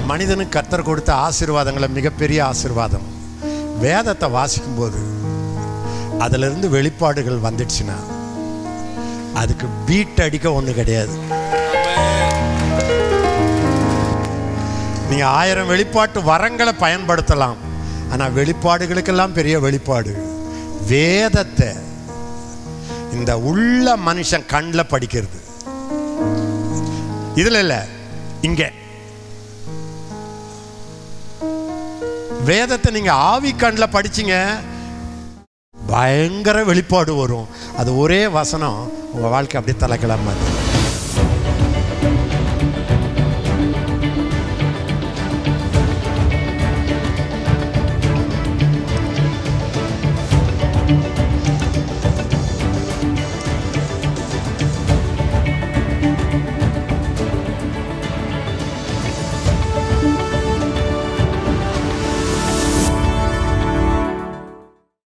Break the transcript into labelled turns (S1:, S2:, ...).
S1: மனிதனுக்கு கர்த்தர் கொடுத்த ஆசீர்வாதங்களை மிகப்பெரிய ஆசீர்வாதம். வேதத்தை வாசிக்கும்போது அதிலிருந்து வெளிப்பாடுகள் வந்துடுச்சுன்னா அதுக்கு பீட் அடிக்க ஒன்று கிடையாது. நீங்கள் 1000 வெளிப்பாட்டு வரங்களை பயன்படுத்தலாம், ஆனால் வெளிப்பாடுகளுக்கெல்லாம் பெரிய வெளிப்பாடு வேதத்தை இந்த உள்ள மனுஷன் கண்ணில் படிக்கிறது. இதில் இல்லை, இங்கே வேதத்தை நீங்கள் ஆவி கண்ணில் படிச்சிங்க, பயங்கர வெளிப்பாடு வரும். அது ஒரே வசனம் உங்கள் வாழ்க்கை அப்படியே தலைக்கலாம்.